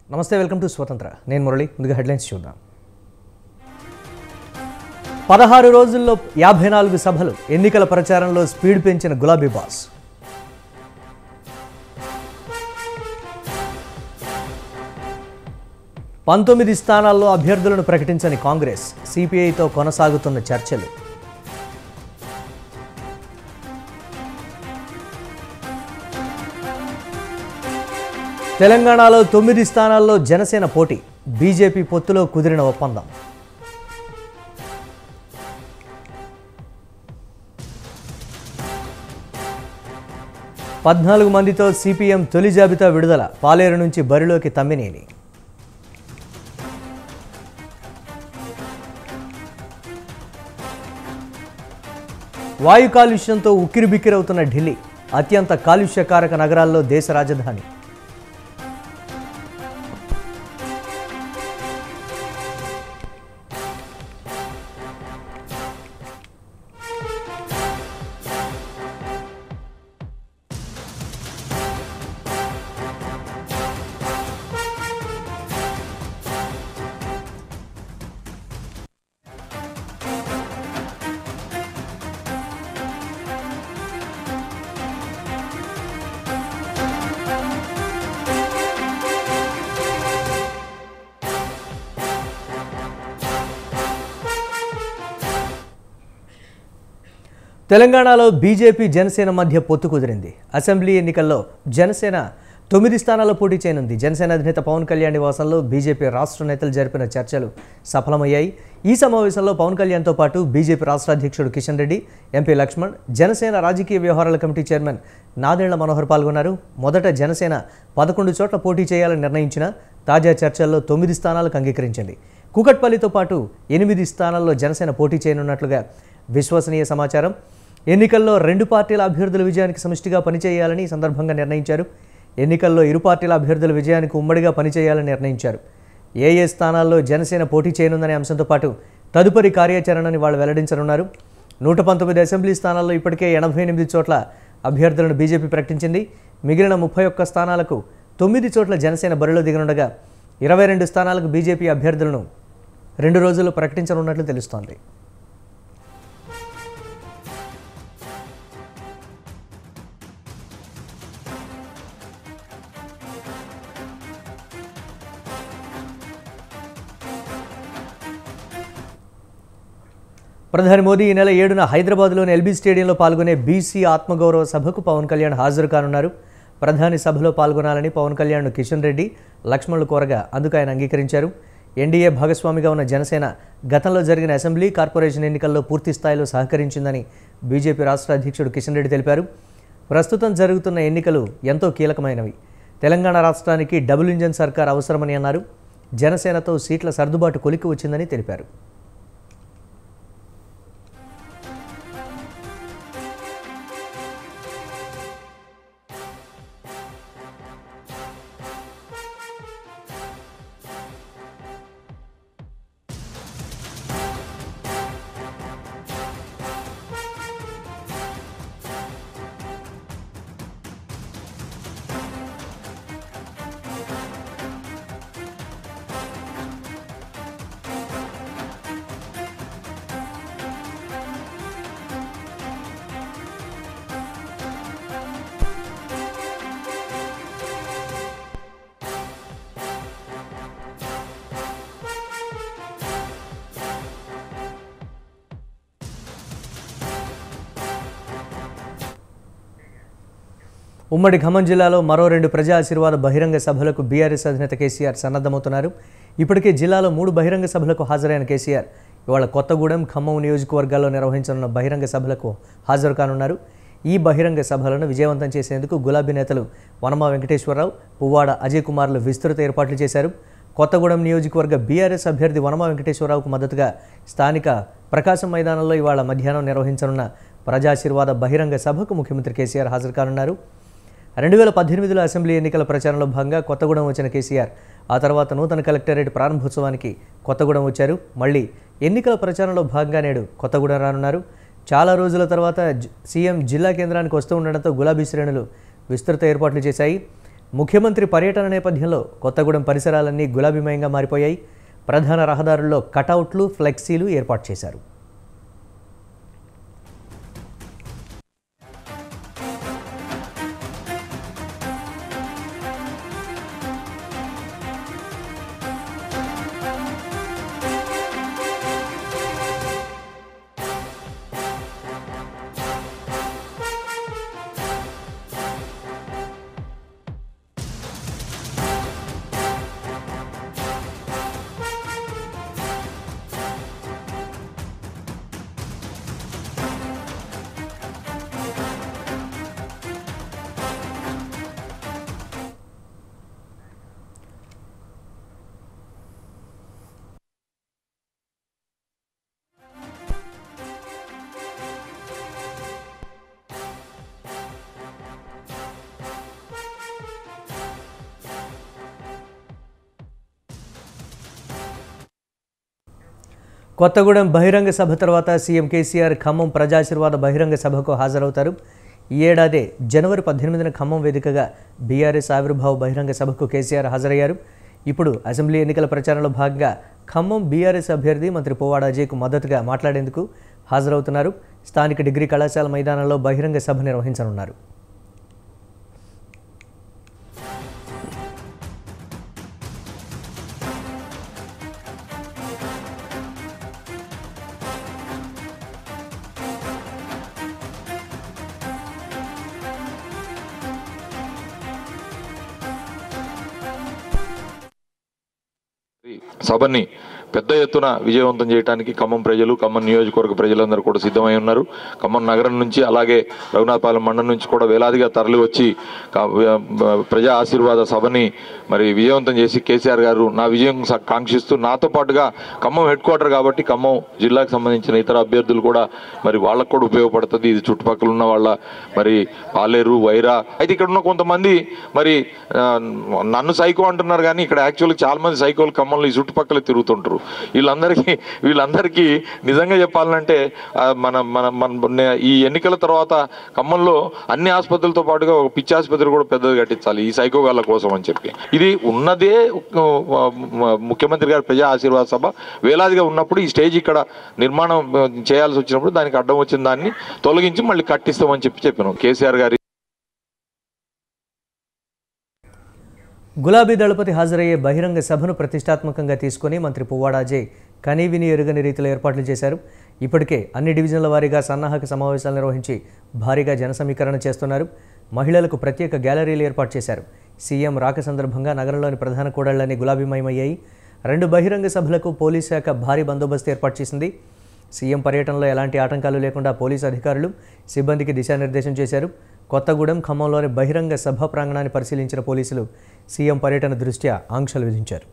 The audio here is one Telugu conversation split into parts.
నమస్తే, వెల్కమ్ టు స్వతంత్ర. నేను మురళి. ముందుగా హెడ్లైన్స్ చూద్దాం. 16 రోజుల్లో 54 సభలు. ఎన్నికల ప్రచారంలో స్పీడ్ పెంచిన గులాబీ బాస్. పంతొమ్మిది స్థానాల్లో అభ్యర్థులను ప్రకటించని కాంగ్రెస్. సిపిఐతో కొనసాగుతున్న చర్చలు. తెలంగాణలో 9 స్థానాల్లో జనసేన పోటీ. బీజేపీ పొత్తులో కుదిరిన ఒప్పందం. పద్నాలుగు మందితో సిపిఎం తొలి జాబితా విడుదల. పాలేరు నుంచి బరిలోకి తమ్మినేని. వాయు కాలుష్యంతో ఉక్కిరిబిక్కిరవుతున్న ఢిల్లీ. అత్యంత కాలుష్యకారక నగరాల్లో దేశ రాజధాని. తెలంగాణలో బీజేపీ జనసేన మధ్య పొత్తు కుదిరింది. అసెంబ్లీ ఎన్నికల్లో జనసేన 9 స్థానాల్లో పోటీ చేయనుంది. జనసేన అధినేత పవన్ కళ్యాణ్ నివాసంలో బీజేపీ రాష్ట్ర నేతలు జరిపిన చర్చలు సఫలమయ్యాయి. ఈ సమావేశంలో పవన్ కళ్యాణ్తో పాటు బీజేపీ రాష్ట్ర అధ్యక్షుడు కిషన్ రెడ్డి, ఎంపీ లక్ష్మణ్, జనసేన రాజకీయ వ్యవహారాల కమిటీ చైర్మన్ నాదెళ్ల మనోహర్ పాల్గొన్నారు. మొదట జనసేన 11 చోట్ల పోటీ చేయాలని నిర్ణయించిన తాజా చర్చల్లో 9 స్థానాలకు అంగీకరించింది. కూకట్పల్లితో పాటు 8 స్థానాల్లో జనసేన పోటీ చేయనున్నట్లుగా విశ్వసనీయ సమాచారం. ఎన్నికల్లో 2 పార్టీల అభ్యర్థుల విజయానికి సమిష్టిగా పనిచేయాలని ఈ సందర్భంగా నిర్ణయించారు. ఎన్నికల్లో ఇరు పార్టీల అభ్యర్థుల విజయానికి ఉమ్మడిగా పనిచేయాలని నిర్ణయించారు. ఏ స్థానాల్లో జనసేన పోటీ చేయనుందనే అంశంతో పాటు తదుపరి కార్యాచరణని వాళ్ళు వెల్లడించనున్నారు. 119 అసెంబ్లీ స్థానాల్లో ఇప్పటికే 88 చోట్ల అభ్యర్థులను బీజేపీ ప్రకటించింది. మిగిలిన 31 స్థానాలకు 9 చోట్ల జనసేన బరిలో దిగనుండగా 22 స్థానాలకు బీజేపీ అభ్యర్థులను 2 రోజుల్లో ప్రకటించనున్నట్లు తెలుస్తోంది. ప్రధాని మోదీ ఈ నెల 7న హైదరాబాద్లోని ఎల్బీ స్టేడియంలో పాల్గొనే బీసీ ఆత్మగౌరవ సభకు పవన్ కళ్యాణ్ హాజరు కానున్నారు. ప్రధాని సభలో పాల్గొనాలని పవన్ కళ్యాణ్ను కిషన్ రెడ్డి, లక్ష్మణ్లు కోరగా అందుకు ఆయన అంగీకరించారు. ఎన్డీఏ భాగస్వామిగా ఉన్న జనసేన గతంలో జరిగిన అసెంబ్లీ, కార్పొరేషన్ ఎన్నికల్లో పూర్తి స్థాయిలో సహకరించిందని బీజేపీ రాష్ట్ర అధ్యక్షుడు కిషన్ రెడ్డి తెలిపారు. ప్రస్తుతం జరుగుతున్న ఎన్నికలు ఎంతో కీలకమైనవి. తెలంగాణ రాష్ట్రానికి డబుల్ ఇంజన్ సర్కార్ అవసరమని అన్నారు. జనసేనతో సీట్ల సర్దుబాటు కొలిక్కి వచ్చిందని తెలిపారు. ఉమ్మడి ఖమ్మం జిల్లాలో మరో 2 ప్రజా ఆశీర్వాద బహిరంగ సభలకు బీఆర్ఎస్ అధినేత కేసీఆర్ సన్నద్ధమవుతున్నారు. ఇప్పటికే జిల్లాలో 3 బహిరంగ సభలకు హాజరైన కేసీఆర్ ఇవాళ కొత్తగూడెం, ఖమ్మం నియోజకవర్గాల్లో నిర్వహించనున్న బహిరంగ సభలకు హాజరు కానున్నారు. ఈ బహిరంగ సభలను విజయవంతం చేసేందుకు గులాబీ నేతలు వనమా వెంకటేశ్వరరావు, పువ్వాడ అజయ్ కుమార్లు విస్తృత ఏర్పాట్లు చేశారు. కొత్తగూడెం నియోజకవర్గ బీఆర్ఎస్ అభ్యర్థి వనమా వెంకటేశ్వరరావుకు మద్దతుగా స్థానిక ప్రకాశం మైదానంలో ఇవాళ మధ్యాహ్నం నిర్వహించనున్న ప్రజాశీర్వాద బహిరంగ సభకు ముఖ్యమంత్రి కేసీఆర్ హాజరు కానున్నారు. 2018లో అసెంబ్లీ ఎన్నికల ప్రచారంలో భాగంగా కొత్తగూడెం వచ్చిన కేసీఆర్ ఆ తర్వాత నూతన కలెక్టరేట్ ప్రారంభోత్సవానికి కొత్తగూడెం వచ్చారు. మళ్ళీ ఎన్నికల ప్రచారంలో భాగంగా నేడు కొత్తగూడెం రానున్నారు. చాలా రోజుల తర్వాత సీఎం జిల్లా కేంద్రానికి వస్తూ ఉండడంతో గులాబీ శ్రేణులు విస్తృత ఏర్పాట్లు చేశాయి. ముఖ్యమంత్రి పర్యటన నేపథ్యంలో కొత్తగూడెం పరిసరాలన్నీ గులాబీమయంగా మారిపోయాయి. ప్రధాన రహదారుల్లో కటౌట్లు, ఫ్లెక్సీలు ఏర్పాటు చేశారు. కొత్తగూడెం బహిరంగ సభ తర్వాత సీఎం కేసీఆర్ ఖమ్మం ప్రజాశీర్వాద బహిరంగ సభకు హాజరవుతారు. ఈ ఏడాది జనవరి 18న ఖమ్మం వేదికగా బీఆర్ఎస్ ఆవిర్భావ బహిరంగ సభకు కేసీఆర్ హాజరయ్యారు. ఇప్పుడు అసెంబ్లీ ఎన్నికల ప్రచారంలో భాగంగా ఖమ్మం బీఆర్ఎస్ అభ్యర్థి మంత్రి పువ్వాడ అజయ్కు మద్దతుగా మాట్లాడేందుకు హాజరవుతున్నారు. స్థానిక డిగ్రీ కళాశాల మైదానంలో బహిరంగ సభ నిర్వహించనున్నారు. సభని పెద్ద ఎత్తున విజయవంతం చేయడానికి ఖమ్మం ప్రజలు, ఖమ్మం నియోజకవర్గ ప్రజలందరూ కూడా సిద్ధమై ఉన్నారు. ఖమ్మం నగరం నుంచి అలాగే రఘునాథపాలెం మండలం నుంచి కూడా వేలాదిగా తరలి వచ్చి ప్రజా ఆశీర్వాద సభని మరి విజయవంతం చేసి కేసీఆర్ గారు నా విజయం కాంక్షిస్తూ నాతో పాటుగా ఖమ్మం హెడ్ క్వార్టర్ కాబట్టి ఖమ్మం జిల్లాకు సంబంధించిన ఇతర అభ్యర్థులు కూడా మరి వాళ్ళకు కూడా ఉపయోగపడుతుంది. ఇది చుట్టుపక్కల ఉన్న వాళ్ళ మరి పాలేరు, వైరా అయితే ఇక్కడ ఉన్న కొంతమంది మరి నన్ను సైకో అంటున్నారు, కానీ ఇక్కడ యాక్చువల్గా చాలా మంది సైకోలు ఖమ్మంలో ఈ చుట్టుపక్కల తిరుగుతుంటారు. వీళ్ళందరికీ నిజంగా చెప్పాలంటే ఈ ఎన్నికల తర్వాత ఖమ్మంలో అన్ని ఆసుపత్రులతో పాటుగా ఒక పిచ్చి ఆసుపత్రి కూడా పెద్దది కట్టించాలి ఈ సైకోగాళ్ళ కోసం అని చెప్పి. ఇది ఉన్నదే ముఖ్యమంత్రి గారి ప్రజా ఆశీర్వాద సభ వేలాదిగా ఉన్నప్పుడు ఈ స్టేజ్ ఇక్కడ నిర్మాణం చేయాల్సి వచ్చినప్పుడు దానికి అడ్డం వచ్చిన దాన్ని తొలగించి మళ్ళీ కట్టిస్తామని చెప్పినాం. కేసీఆర్ గారి గులాబీ దళపతి హాజరయ్యే బహిరంగ సభను ప్రతిష్టాత్మకంగా తీసుకుని మంత్రి పువ్వాడ అజయ్ కనీవిని ఎరుగని రీతిలో ఏర్పాట్లు చేశారు. ఇప్పటికే అన్ని డివిజన్ల వారీగా సన్నాహక సమావేశాలు నిర్వహించి భారీగా జన సమీకరణ చేస్తున్నారు. మహిళలకు ప్రత్యేక గ్యాలరీలు ఏర్పాటు చేశారు. సీఎం రాక సందర్భంగా నగరంలోని ప్రధాన కూడళ్లన్నీ గులాబీమయమయ్యాయి. 2 బహిరంగ సభలకు పోలీస్ శాఖ భారీ బందోబస్తు ఏర్పాటు చేసింది. సీఎం పర్యటనలో ఎలాంటి ఆటంకాలు లేకుండా పోలీసు అధికారులు, సిబ్బందికి దిశానిర్దేశం చేశారు. కొత్తగూడెం, ఖమ్మంలోని బహిరంగ సభ ప్రాంగణాన్ని పరిశీలించిన పోలీసులు సీఎం పర్యటన దృష్ట్యా ఆంక్షలు విధించారు.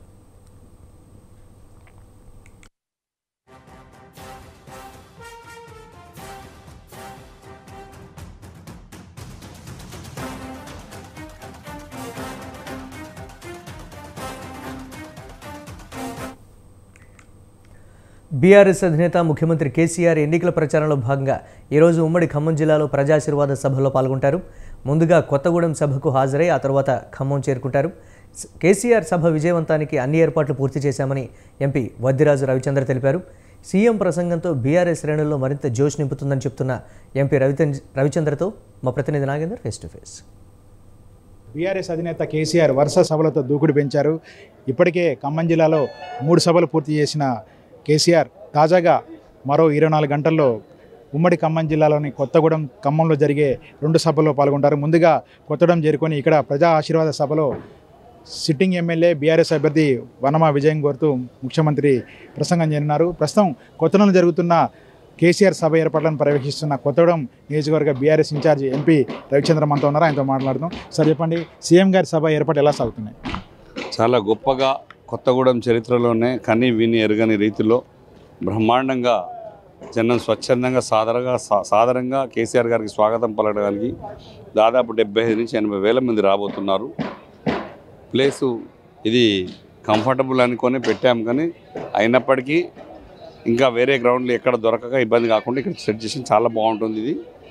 బీఆర్ఎస్ అధినేత ముఖ్యమంత్రి కేసీఆర్ ఎన్నికల ప్రచారంలో భాగంగా ఈరోజు ఉమ్మడి ఖమ్మం జిల్లాలో ప్రజాశీర్వాద సభలో పాల్గొంటారు. ముందుగా కొత్తగూడెం సభకు హాజరై ఆ తర్వాత ఖమ్మం చేరుకుంటారు. కేసీఆర్ సభ విజయవంతానికి అన్ని ఏర్పాట్లు పూర్తి చేశామని ఎంపీ వద్దిరాజు రవిచంద్ర తెలిపారు. సీఎం ప్రసంగంతో బీఆర్ఎస్ శ్రేణుల్లో మరింత జోష్ నింపుతుందని చెప్తున్న ఎంపీ రవిచంద్రతో మా ప్రతినిధి Nagender face to face. BRS అధినేత కేసీఆర్ వరుస సభలతో దూకుడు పెంచారు. ఇప్పటికే ఖమ్మం జిల్లాలో 3 సభలు పూర్తి చేసిన కేసీఆర్ తాజాగా మరో 24 గంటల్లో ఉమ్మడి ఖమ్మం జిల్లాలోని కొత్తగూడెం, ఖమ్మంలో జరిగే 2 సభల్లో పాల్గొంటారు. ముందుగా కొత్తగూడెం చేరుకొని ఇక్కడ ప్రజా ఆశీర్వాద సభలో సిట్టింగ్ ఎమ్మెల్యే బీఆర్ఎస్ అభ్యర్థి వనమా విజయం కోరుతూ ముఖ్యమంత్రి ప్రసంగం చేయనున్నారు. ప్రస్తుతం కొత్తగూడెంలో జరుగుతున్న కేసీఆర్ సభ ఏర్పాట్లను పర్యవేక్షిస్తున్న కొత్తగూడెం నియోజకవర్గ బీఆర్ఎస్ ఇన్ఛార్జి ఎంపీ రవిచంద్ర మనతో ఉన్నారు. ఆయనతో మాట్లాడుతాం. సార్ చెప్పండి, సీఎం గారి సభ ఏర్పాటు ఎలా సాగుతున్నాయి? చాలా గొప్పగా కొత్తగూడెం చరిత్రలోనే కని విని ఎరగని రీతిలో బ్రహ్మాండంగా జనం స్వచ్ఛందంగా సాధారణంగా కేసీఆర్ గారికి స్వాగతం పలకడానికి దాదాపు 75 నుంచి 80 వేల మంది రాబోతున్నారు. ప్లేసు ఇది కంఫర్టబుల్ అనుకొని పెట్టాం, కానీ అయినప్పటికీ ఇంకా వేరే గ్రౌండ్లు ఎక్కడ దొరకక ఇబ్బంది కాకుండా ఇక్కడ సెట్ చేసి చాలా బాగుంటుంది. ఇది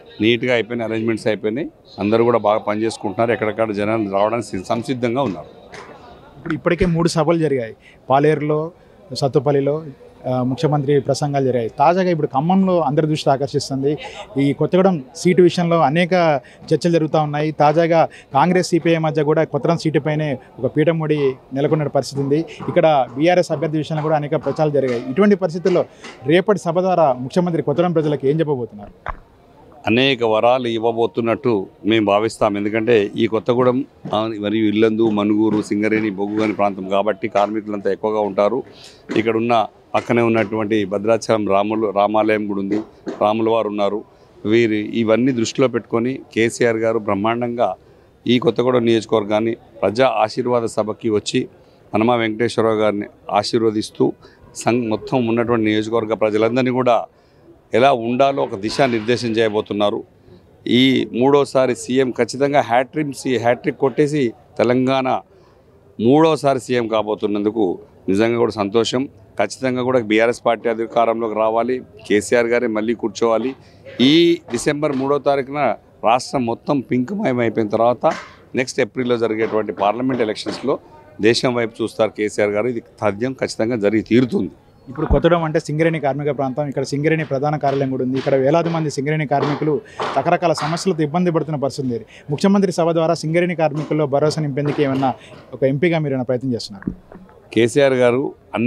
నీట్గా అయిపోయినాయి, అరేంజ్మెంట్స్ అయిపోయినాయి. అందరూ కూడా బాగా పనిచేసుకుంటున్నారు. ఎక్కడికక్కడ జనాలు రావడానికి సంసిద్ధంగా ఉన్నారు. ఇప్పటికే 3 సభలు జరిగాయి. పాలేరులో, సత్తుపల్లిలో ముఖ్యమంత్రి ప్రసంగాలు జరిగాయి. తాజాగా ఇప్పుడు ఖమ్మంలో అందరి దృష్టి ఆకర్షిస్తుంది. ఈ కొత్తగూడెం సీటు విషయంలో అనేక చర్చలు జరుగుతూ ఉన్నాయి. తాజాగా కాంగ్రెస్ సిపిఐ మధ్య కూడా కొత్తగూడెం సీటుపైనే ఒక పీఠముడి నెలకొన్న పరిస్థితి ఉంది. ఇక్కడ బీఆర్ఎస్ అభ్యర్థి విషయంలో కూడా అనేక ప్రచారాలు జరిగాయి. ఇటువంటి పరిస్థితుల్లో రేపటి సభ ద్వారా ముఖ్యమంత్రి కొత్తగూడెం ప్రజలకు ఏం చెప్పబోతున్నారు? అనేక వరాలు ఇవ్వబోతున్నట్టు మేము భావిస్తాం. ఎందుకంటే ఈ కొత్తగూడెం మరియు ఇల్లందు, మనుగూరు, సింగరేణి, బొగ్గుగని ప్రాంతం కాబట్టి కార్మికులంతా ఎక్కువగా ఉంటారు. ఇక్కడున్న పక్కనే ఉన్నటువంటి భద్రాచలం రామాలయం కూడా ఉంది, రాముల వారు ఉన్నారు. ఇవన్నీ దృష్టిలో పెట్టుకొని కేసీఆర్ గారు బ్రహ్మాండంగా ఈ కొత్తగూడెం నియోజకవర్గాన్ని ప్రజా ఆశీర్వాద సభకి వచ్చి హనుమ వెంకటేశ్వరరావు గారిని ఆశీర్వదిస్తూ మొత్తం ఉన్నటువంటి నియోజకవర్గ ప్రజలందరినీ కూడా ఎలా ఉండాలో ఒక దిశానిర్దేశం చేయబోతున్నారు. ఈ 3వసారి సీఎం ఖచ్చితంగా హ్యాట్రిక్ కొట్టేసి తెలంగాణ 3వసారి సీఎం కాబోతున్నందుకు నిజంగా కూడా సంతోషం. ఖచ్చితంగా కూడా బీఆర్ఎస్ పార్టీ అధికారంలోకి రావాలి, కేసీఆర్ గారే మళ్ళీ కూర్చోవాలి. ఈ డిసెంబర్ 3వ తారీఖున రాష్ట్రం మొత్తం పింక్మయం అయిపోయిన తర్వాత నెక్స్ట్ ఏప్రిల్లో జరిగేటువంటి పార్లమెంట్ ఎలక్షన్స్లో దేశం వైపు చూస్తారు కేసీఆర్ గారు. ఇది తథ్యం, ఖచ్చితంగా జరిగి తీరుతుంది. ఇప్పుడు కొత్తగూడెం అంటే సింగరేణి కార్మిక ప్రాంతం. ఇక్కడ సింగరేణి ప్రధాన కార్యాలయం కూడా ఉంది. ఇక్కడ వేలాది మంది సింగరేణి కార్మికులు రకరకాల సమస్యలతో ఇబ్బంది పడుతున్న పరిస్థితి. ముఖ్యమంత్రి సభ ద్వారా సింగరేణి కార్మికుల్లో భరోసా నింపేందుకు ఏమన్నా ఒక ఎంపీగా మీరు ఏమైనా ప్రయత్నం చేస్తున్నారు? కేసీఆర్ గారు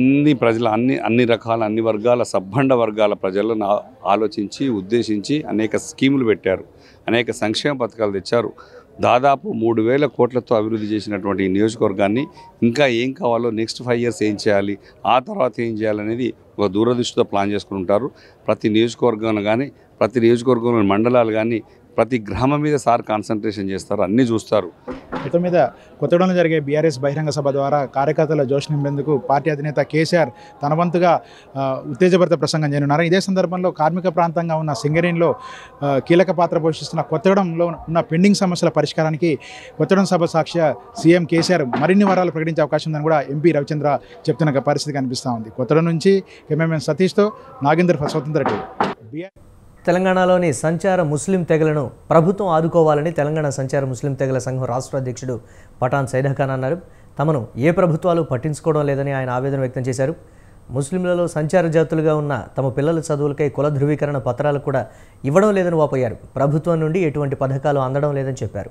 అన్ని రకాల అన్ని వర్గాల సబ్బండ వర్గాల ప్రజలను ఆలోచించి ఉద్దేశించి అనేక స్కీములు పెట్టారు, అనేక సంక్షేమ పథకాలు తెచ్చారు. దాదాపు 3,000 కోట్లతో అభివృద్ధి చేసినటువంటి ఈ నియోజకవర్గాన్ని ఇంకా ఏం కావాలో నెక్స్ట్ 5 years ఏం చేయాలి, ఆ తర్వాత ఏం చేయాలనేది ఒక దూరదృష్టితో ప్లాన్ చేసుకుని ఉంటారు. ప్రతి నియోజకవర్గంలో కానీ, ప్రతి నియోజకవర్గంలోని మండలాలు కానీ, ప్రతి గ్రామం మీద సార్ కాన్సన్ట్రేషన్ చేస్తారు, అన్నీ చూస్తారు. మొత్తం మీద కొత్తగూడెంలో జరిగే బీఆర్ఎస్ బహిరంగ సభ ద్వారా కార్యకర్తల జోష్ నింపేందుకు పార్టీ అధినేత కేసీఆర్ తన వంతుగా ఉత్తేజభరిత ప్రసంగం చేయనున్నారు. ఇదే సందర్భంలో కార్మిక ప్రాంతంగా ఉన్న సింగరేణిలో కీలక పాత్ర పోషిస్తున్న కొత్తగూడెంలో ఉన్న పెండింగ్ సమస్యల పరిష్కారానికి కొత్తగూడెం సభ సాక్ష్య సీఎం కేసీఆర్ మరిన్ని వరాలు ప్రకటించే అవకాశం ఉందని కూడా ఎంపీ రవిచంద్ర చెప్తున్న పరిస్థితి కనిపిస్తూ ఉంది. కొత్తగూడెం నుంచి కెమెరామెన్ సతీష్తో నాగేందర్ స్వతంత్ర టీవీ. తెలంగాణలోని సంచార ముస్లిం తెగలను ప్రభుత్వం ఆదుకోవాలని తెలంగాణ సంచార ముస్లిం తెగల సంఘం రాష్ట్ర అధ్యక్షుడు పఠాన్ సైదాఖాన్ అన్నారు. తమను ఏ ప్రభుత్వాలు పట్టించుకోవడం లేదని ఆయన ఆవేదన వ్యక్తం చేశారు. ముస్లింలలో సంచార జాతులుగా ఉన్న తమ పిల్లల చదువులకై కుల ధృవీకరణ పత్రాలు కూడా ఇవ్వడం లేదని వాపోయారు. ప్రభుత్వం నుండి ఎటువంటి పథకాలు అందడం లేదని చెప్పారు.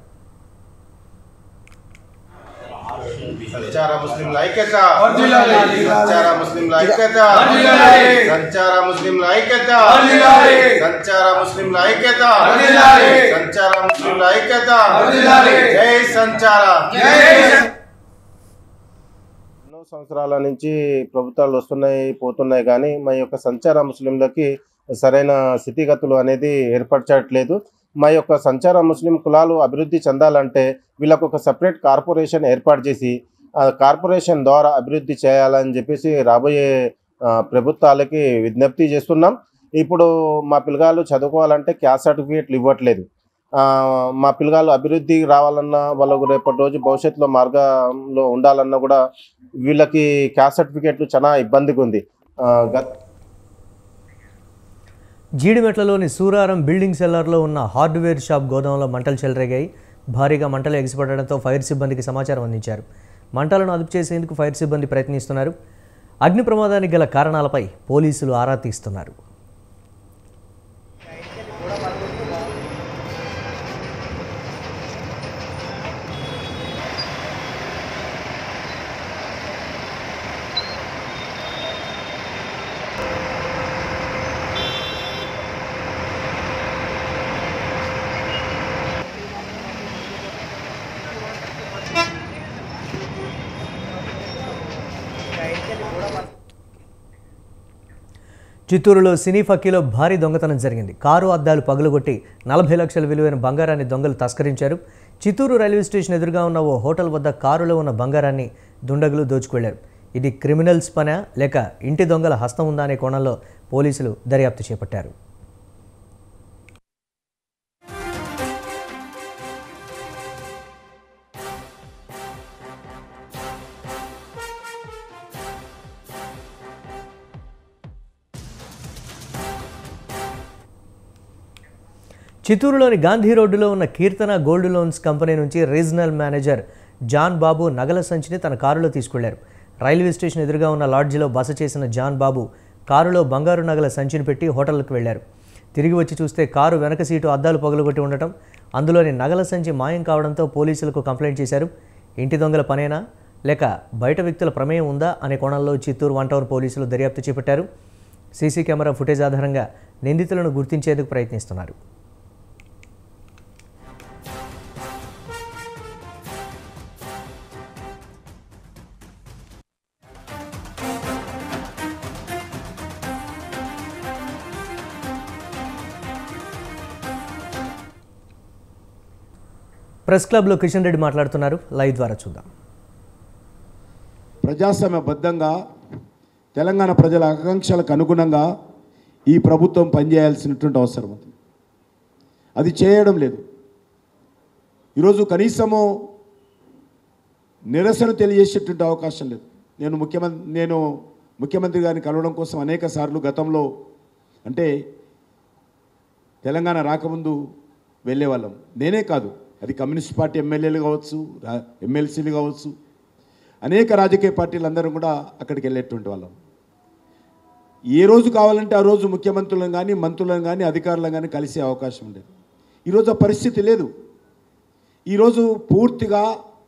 సంచార ముస్లింల ఐక్యత, సంచార ముస్లింల ఐక్యత, సంచార ముస్లింల ఐక్యత, సంచార ముస్లింల ఐక్యత, సంచార ముస్లింల ఐక్యత, జై సంచార. ఎన్నో సంవత్సరాల నుంచి ప్రభుత్వాలు వస్తున్నాయి పోతున్నాయి, కానీ మా యొక్క సంచార ముస్లింలకి సరైన స్థితిగతులు అనేది ఏర్పరచట్లేదు. మా యొక్క సంచార ముస్లిం కులాలు అభివృద్ధి చెందాలంటే వీళ్ళకు ఒక సపరేట్ కార్పొరేషన్ ఏర్పాటు చేసి ఆ కార్పొరేషన్ ద్వారా అభివృద్ధి చేయాలని చెప్పేసి రాబోయే ప్రభుత్వాలకి విజ్ఞప్తి చేస్తున్నాం. ఇప్పుడు మా పిల్లగాళ్ళు చదువుకోవాలంటే క్యాస్ట్ సర్టిఫికేట్లు ఇవ్వట్లేదు. మా పిల్లగాళ్ళు అభివృద్ధి రావాలన్నా, వాళ్ళకు రేపటి రోజు భవిష్యత్తులో మార్గంలో ఉండాలన్నా కూడా వీళ్ళకి క్యాస్ట్ సర్టిఫికేట్లు చాలా ఇబ్బందిగా ఉంది. జీడిమెట్లలోని సూరారం బిల్డింగ్ సెల్లార్లో ఉన్న హార్డ్వేర్ షాప్ గోదాంలో మంటలు చెలరేగాయి. భారీగా మంటలు ఎగిసిపడడంతో ఫైర్ సిబ్బందికి సమాచారం అందించారు. మంటలను అదుపు చేసేందుకు ఫైర్ సిబ్బంది ప్రయత్నిస్తున్నారు. అగ్ని ప్రమాదానికి గల కారణాలపై పోలీసులు ఆరా తీస్తున్నారు. చిత్తూరులో సినీ ఫక్కీలో భారీ దొంగతనం జరిగింది. కారు అద్దాలు పగులుగొట్టి 40 లక్షల విలువైన బంగారాన్ని దొంగలు తస్కరించారు. చిత్తూరు రైల్వే స్టేషన్ ఎదురుగా ఉన్న ఓ హోటల్ వద్ద కారులో ఉన్న బంగారాన్ని దుండగులు దోచుకెళ్లారు. ఇది క్రిమినల్స్ పనా లేక ఇంటి దొంగల హస్తం ఉందా అనే కోణంలో పోలీసులు దర్యాప్తు చేపట్టారు. చిత్తూరులోని గాంధీ రోడ్డులో ఉన్న కీర్తన గోల్డ్ లోన్స్ కంపెనీ నుంచి రీజనల్ మేనేజర్ జాన్ బాబు నగల సంచిని తన కారులో తీసుకెళ్లారు. రైల్వే స్టేషన్ ఎదురుగా ఉన్న లాడ్జిలో బస చేసిన జాన్ బాబు కారులో బంగారు నగల సంచిని పెట్టి హోటల్కి వెళ్లారు. తిరిగి వచ్చి చూస్తే కారు వెనక సీటు అద్దాలు పగలగొట్టి ఉండటం, అందులోని నగల సంచి మాయం కావడంతో పోలీసులకు కంప్లైంట్ చేశారు. ఇంటి దొంగల పనేనా లేక బయట వ్యక్తుల ప్రమేయం ఉందా అనే కోణంలో చిత్తూరు 1 టౌన్ పోలీసులు దర్యాప్తు చేపట్టారు. సీసీ కెమెరా ఫుటేజ్ ఆధారంగా నిందితులను గుర్తించేందుకు ప్రయత్నిస్తున్నారు. ప్రెస్ క్లబ్లో కిషన్ రెడ్డి మాట్లాడుతున్నారు. లైవ్ ద్వారా చూద్దాం. ప్రజాస్వామ్యబద్ధంగా తెలంగాణ ప్రజల ఆకాంక్షలకు అనుగుణంగా ఈ ప్రభుత్వం పనిచేయాల్సినటువంటి అవసరం ఉంది. అది చేయడం లేదు. ఈరోజు కనీసము నిరసన తెలియజేసేటువంటి అవకాశం లేదు. నేను ముఖ్యమంత్రి గారిని కలవడం కోసం అనేక సార్లు గతంలో, అంటే తెలంగాణ రాకముందు వెళ్ళేవాళ్ళం. నేనే కాదు, అది కమ్యూనిస్ట్ పార్టీ ఎమ్మెల్యేలు కావచ్చు, ఎమ్మెల్సీలు కావచ్చు, అనేక రాజకీయ పార్టీలు అందరూ కూడా అక్కడికి వెళ్ళేటువంటి వాళ్ళం. ఏ రోజు కావాలంటే ఆ రోజు ముఖ్యమంత్రులను కానీ, మంత్రులను కానీ, అధికారులను కానీ కలిసే అవకాశం ఉండేది. ఈరోజు ఆ పరిస్థితి లేదు. ఈరోజు పూర్తిగా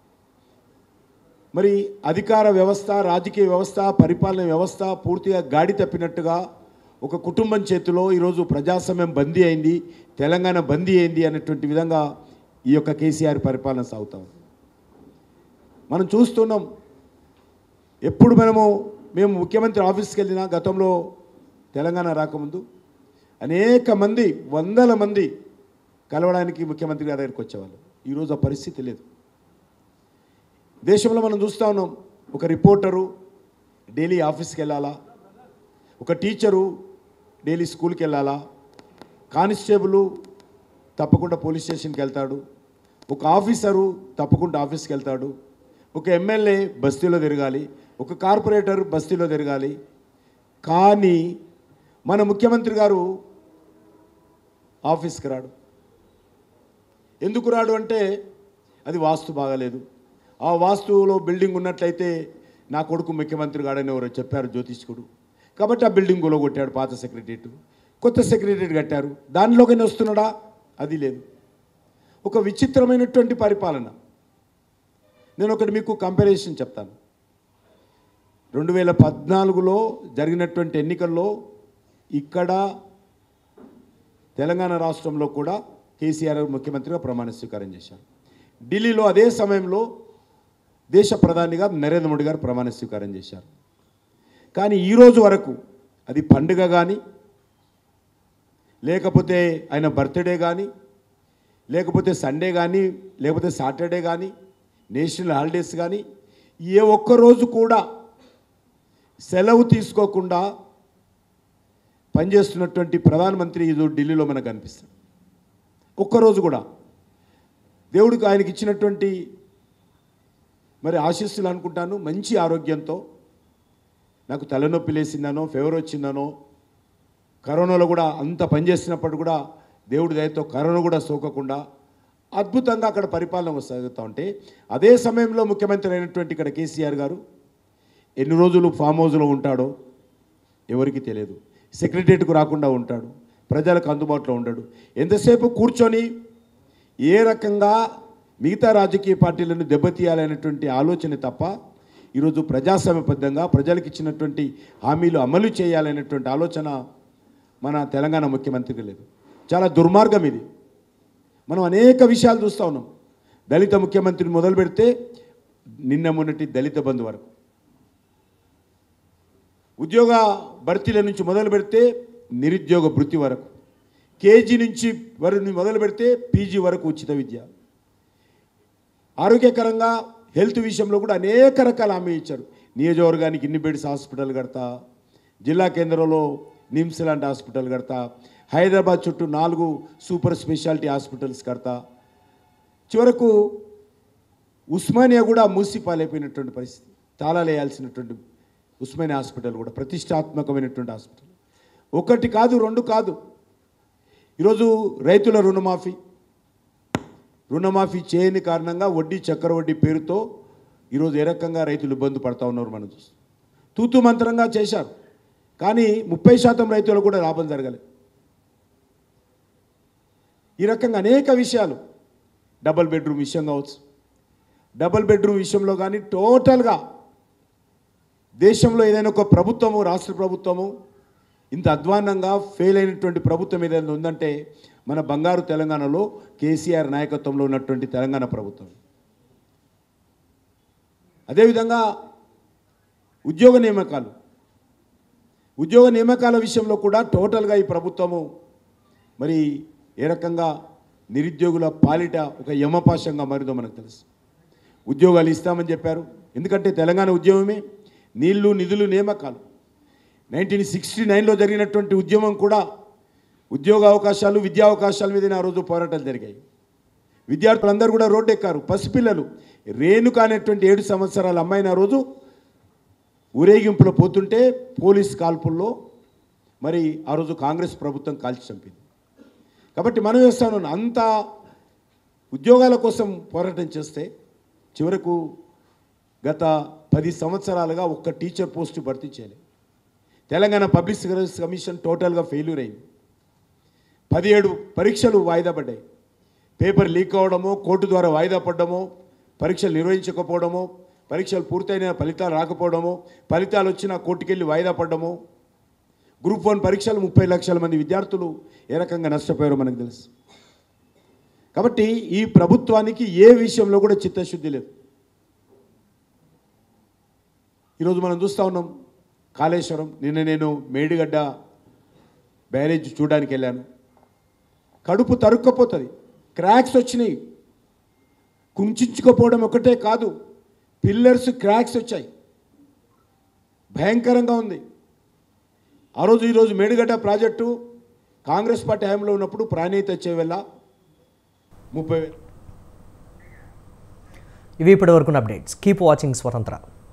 మరి అధికార వ్యవస్థ, రాజకీయ వ్యవస్థ, పరిపాలన వ్యవస్థ పూర్తిగా గాడి తప్పినట్టుగా ఒక కుటుంబం చేతిలో ఈరోజు ప్రజాస్వామ్యం బందీ అయింది, తెలంగాణ బందీ అయింది అనేటువంటి విధంగా ఈ యొక్క కేసీఆర్ పరిపాలన సాగుతాం. మనం చూస్తున్నాం. ఎప్పుడు మేము ముఖ్యమంత్రి ఆఫీస్కి వెళ్ళినా గతంలో తెలంగాణ రాకముందు అనేక మంది, వందల మంది కలవడానికి ముఖ్యమంత్రి గారి దగ్గరికి వచ్చేవాళ్ళు. ఈరోజు ఆ పరిస్థితి లేదు. దేశంలో మనం చూస్తూ ఉన్నాం. ఒక రిపోర్టరు డైలీ ఆఫీస్కి వెళ్ళాలా, ఒక టీచరు డైలీ స్కూల్కి వెళ్ళాలా, కానిస్టేబుల్ తప్పకుండా పోలీస్ స్టేషన్కి వెళ్తాడు, ఒక ఆఫీసరు తప్పకుండా ఆఫీస్కి వెళ్తాడు, ఒక ఎమ్మెల్యే బస్తీలో తిరగాలి, ఒక కార్పొరేటర్ బస్తీలో తిరగాలి. కానీ మన ముఖ్యమంత్రి గారు ఆఫీస్కి రాడు. ఎందుకు రాడు అంటే అది వాస్తు బాగాలేదు. ఆ వాస్తువులో బిల్డింగ్ ఉన్నట్లయితే నా కొడుకు ముఖ్యమంత్రి గాడని ఎవరో చెప్పారు జ్యోతిష్కుడు. కాబట్టి ఆ బిల్డింగ్ కూలగొట్టాడు. పాత సెక్రటరియట్, కొత్త సెక్రటరియట్ కట్టారు. దానిలోకైనా వస్తున్నాడా? అది లేదు. ఒక విచిత్రమైనటువంటి పరిపాలన. నేను ఒకటి మీకు కంపారిజన్ చెప్తాను. 2014లో జరిగినటువంటి ఎన్నికల్లో ఇక్కడ తెలంగాణ రాష్ట్రంలో కూడా కేసీఆర్ ముఖ్యమంత్రిగా ప్రమాణ స్వీకారం చేశారు. ఢిల్లీలో అదే సమయంలో దేశ ప్రధానిగా నరేంద్ర మోడీ గారు ప్రమాణ స్వీకారం చేశారు. కానీ ఈరోజు వరకు అది పండుగ కానీ, లేకపోతే ఆయన బర్త్డే కానీ, లేకపోతే సండే కానీ, లేకపోతే సాటర్డే కానీ, నేషనల్ హాలిడేస్ కానీ, ఏ ఒక్కరోజు కూడా సెలవు తీసుకోకుండా పనిచేస్తున్నటువంటి ప్రధానమంత్రి ఇది ఢిల్లీలో మనకు కనిపిస్తుంది. ఒక్కరోజు కూడా దేవుడికి ఆయనకి ఇచ్చినటువంటి మరి ఆశీస్సులు అనుకుంటాను, మంచి ఆరోగ్యంతో, నాకు తలనొప్పి లేసిందనో, ఫీవర్ వచ్చిందనో, కరోనాలో కూడా అంత పనిచేసినప్పుడు కూడా దేవుడి దయతో కరోనా కూడా సోకకుండా అద్భుతంగా అక్కడ పరిపాలన సాగుతూ ఉంటే, అదే సమయంలో ముఖ్యమంత్రి అయినటువంటి ఇక్కడ కేసీఆర్ గారు ఎన్ని రోజులు ఫామ్ హౌస్లో ఉంటాడో ఎవరికి తెలియదు. సెక్రటరియట్కు రాకుండా ఉంటాడు, ప్రజలకు అందుబాటులో ఉండడు. ఎంతసేపు కూర్చొని ఏ రకంగా మిగతా రాజకీయ పార్టీలను దెబ్బతీయాలనేటువంటి ఆలోచన తప్ప ఈరోజు ప్రజాస్వామ్యబద్ధంగా ప్రజలకు ఇచ్చినటువంటి హామీలు అమలు చేయాలనేటువంటి ఆలోచన మన తెలంగాణ ముఖ్యమంత్రికి లేదు. చాలా దుర్మార్గం ఇది. మనం అనేక విషయాలు చూస్తూ ఉన్నాం. దళిత ముఖ్యమంత్రిని మొదలు పెడితే నిన్న మొన్నటి దళిత బంధు వరకు, ఉద్యోగ భర్తీల నుంచి మొదలు పెడితే నిరుద్యోగ భృతి వరకు, కేజీ నుంచి మొదలు పెడితే పీజీ వరకు ఉచిత విద్య, ఆరోగ్యకరంగా హెల్త్ విషయంలో కూడా అనేక రకాల హామీ ఇచ్చారు. నియోజకవర్గానికి ఇన్ని బెడ్స్ హాస్పిటల్ కడతా, జిల్లా కేంద్రంలో నిమ్స్ లాంటి హాస్పిటల్ కడతా, హైదరాబాద్ చుట్టూ 4 సూపర్ స్పెషాలిటీ హాస్పిటల్స్ కడతా, చివరకు ఉస్మానియా కూడా మూసిపాలైపోయినటువంటి పరిస్థితి, తాళాలు వేయాల్సినటువంటి ఉస్మానియా హాస్పిటల్ కూడా ప్రతిష్టాత్మకమైనటువంటి హాస్పిటల్. ఒకటి కాదు, 2 కాదు, ఈరోజు రైతుల రుణమాఫీ చేయని కారణంగా వడ్డీ చక్కెర వడ్డీ పేరుతో ఈరోజు ఏ రకంగా రైతులు ఇబ్బంది పడతా ఉన్నారు మనం చూస్తాం. తూతు మంత్రంగా చేశారు, కానీ 30% రైతులకు కూడా లాభం జరగలేదు. ఈ రకంగా అనేక విషయాలు, డబుల్ బెడ్రూమ్ విషయం కావచ్చు, డబుల్ బెడ్రూమ్ విషయంలో కానీ టోటల్గా దేశంలో ఏదైనా ఒక ప్రభుత్వము, రాష్ట్ర ప్రభుత్వము ఇంత అధ్వాన్నంగా ఫెయిల్ అయినటువంటి ప్రభుత్వం ఏదైనా ఉందంటే మన బంగారు తెలంగాణలో కేసీఆర్ నాయకత్వంలో ఉన్నటువంటి తెలంగాణ ప్రభుత్వం. అదేవిధంగా ఉద్యోగ నియామకాల విషయంలో కూడా టోటల్గా ఈ ప్రభుత్వము మరి ఏ రకంగా నిరుద్యోగుల పాలిట ఒక యమపాశంగా మారిందో మనకు తెలుసు. ఉద్యోగాలు ఇస్తామని చెప్పారు, ఎందుకంటే తెలంగాణ ఉద్యమమే నీళ్లు నిధులు నియామకాలు. 1969లో జరిగినటువంటి ఉద్యమం కూడా ఉద్యోగ అవకాశాలు, విద్యా అవకాశాల మీదనే ఆ రోజు పోరాటాలు జరిగాయి. విద్యార్థులందరూ కూడా రోడ్డు ఎక్కారు. పసిపిల్లలు రేణుక అనేటువంటి 7 సంవత్సరాల అమ్మాయిని ఆ రోజు ఊరేగింపులో పోతుంటే పోలీస్ కాల్పుల్లో మరి ఆ రోజు కాంగ్రెస్ ప్రభుత్వం కాల్చి చంపింది. కాబట్టి మనం చేస్తాను అంత ఉద్యోగాల కోసం పోరాటం చేస్తే చివరకు గత 10 సంవత్సరాలుగా ఒక్క టీచర్ పోస్టు భర్తీ చేయలేదు. తెలంగాణ పబ్లిక్ సర్వీస్ కమిషన్ టోటల్గా ఫెయిల్యూర్ అయింది. 17 పరీక్షలు వాయిదా పడ్డాయి. పేపర్ లీక్ అవ్వడమో, కోర్టు ద్వారా వాయిదా పడ్డమో, పరీక్షలు నిర్వహించకపోవడమో, పరీక్షలు పూర్తయిన ఫలితాలు రాకపోవడమో, ఫలితాలు వచ్చిన కోర్టుకెళ్ళి వాయిదా పడ్డమో, గ్రూప్ 1 పరీక్షలు 30 లక్షల మంది విద్యార్థులు ఏ రకంగా నష్టపోయారో మనకు తెలుసు. కాబట్టి ఈ ప్రభుత్వానికి ఏ విషయంలో కూడా చిత్తశుద్ధి లేదు. ఈరోజు మనం చూస్తూ ఉన్నాం కాళేశ్వరం. నిన్న నేను మేడిగడ్డ బ్యారేజ్ చూడడానికి వెళ్ళాను. కడుపు తరుక్కపోతుంది, క్రాక్స్ వచ్చినాయి. కుంచుకోపోవడం ఒకటే కాదు, పిల్లర్స్ క్రాక్స్ వచ్చాయి, భయంకరంగా ఉంది. ఈరోజు మేడిగడ్డ ప్రాజెక్టు కాంగ్రెస్ పార్టీ హయాంలో ఉన్నప్పుడు ప్రాణీయత చేవేళ 30,000. ఇవి ఇప్పటి వరకు అప్డేట్స్. కీప్ వాచింగ్ స్వతంత్ర.